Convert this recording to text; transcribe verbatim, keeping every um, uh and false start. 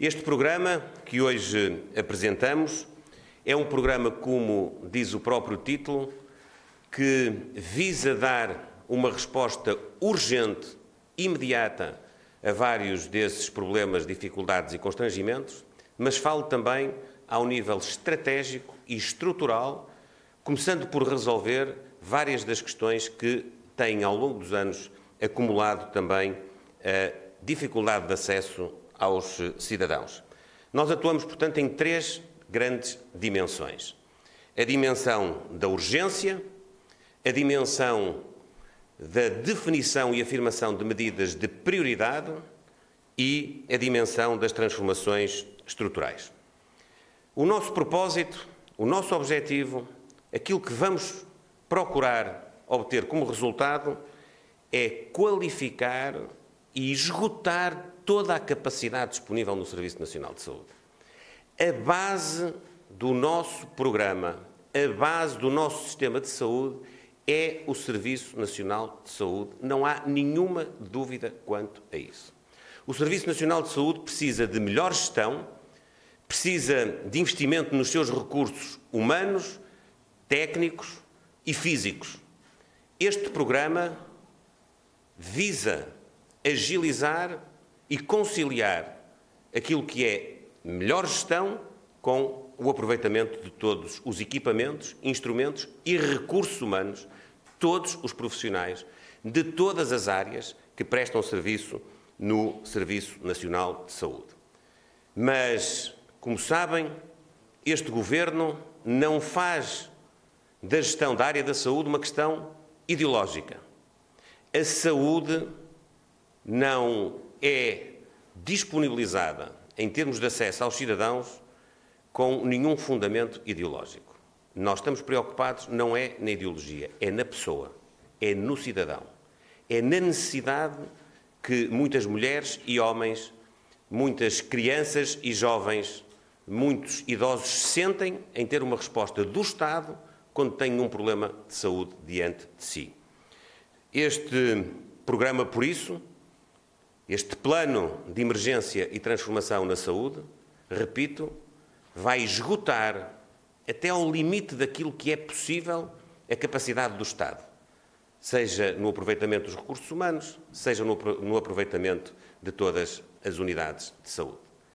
Este programa que hoje apresentamos é um programa, como diz o próprio título, que visa dar uma resposta urgente, imediata, a vários desses problemas, dificuldades e constrangimentos, mas falo também ao nível estratégico e estrutural, começando por resolver várias das questões que têm, ao longo dos anos, acumulado também a dificuldade de acesso aos cidadãos. Nós atuamos, portanto, em três grandes dimensões. A dimensão da urgência, a dimensão da definição e afirmação de medidas de prioridade e a dimensão das transformações estruturais. O nosso propósito, o nosso objetivo, aquilo que vamos procurar obter como resultado é qualificar e esgotar toda a capacidade disponível no Serviço Nacional de Saúde. A base do nosso programa, a base do nosso sistema de saúde é o Serviço Nacional de Saúde. Não há nenhuma dúvida quanto a isso. O Serviço Nacional de Saúde precisa de melhor gestão, precisa de investimento nos seus recursos humanos, técnicos e físicos. Este programa visa agilizar e conciliar aquilo que é melhor gestão com o aproveitamento de todos os equipamentos, instrumentos e recursos humanos, todos os profissionais de todas as áreas que prestam serviço no Serviço Nacional de Saúde. Mas, como sabem, este Governo não faz da gestão da área da saúde uma questão ideológica. A saúde não é disponibilizada, em termos de acesso aos cidadãos, com nenhum fundamento ideológico. Nós estamos preocupados não é na ideologia, é na pessoa, é no cidadão. É na necessidade que muitas mulheres e homens, muitas crianças e jovens, muitos idosos sentem em ter uma resposta do Estado quando têm um problema de saúde diante de si. Este programa, por isso, este plano de emergência e transformação na saúde, repito, vai esgotar até ao limite daquilo que é possível a capacidade do Estado, seja no aproveitamento dos recursos humanos, seja no aproveitamento de todas as unidades de saúde.